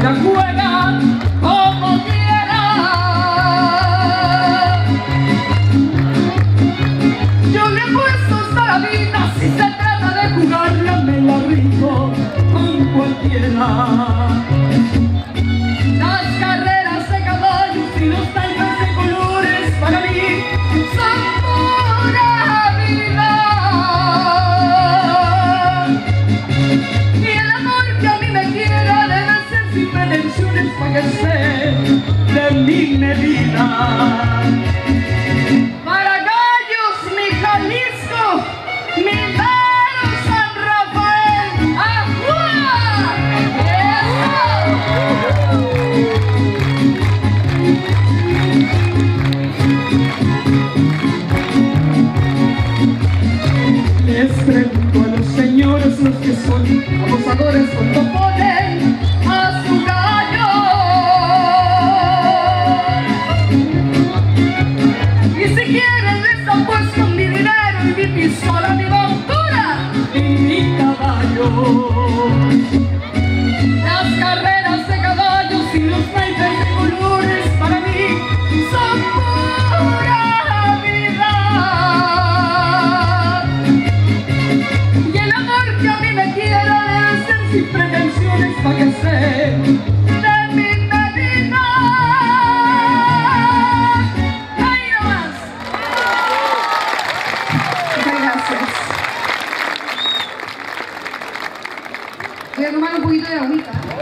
la juega como quiera. Yo le he puesto hasta la vida, si se trata de jugarla me la rifo con cualquiera. Las carreras de caballos y los naipes de colores para mí son pura vida. Y el amor que a mí me quiera debe ser sin pretensiones para que sea de mi medida. Para Gallos, mi Jalisco, mi Mero San Rafael, ¡ajúa! Les pregunto a los señores, los que son abusadores, cuando ponen a su gallo. Y si quieren les apuesto mi dinero y mi pistola, mi montura y mi caballo. Las carreras de caballos y los naipes de colores para mí son pura vida. Y el amor que a mí me quiera debe ser sin pretensiones para que sea de mi medida. ¡Ahí nomás! Muchas gracias. Voy a tomar un poquito de agüita.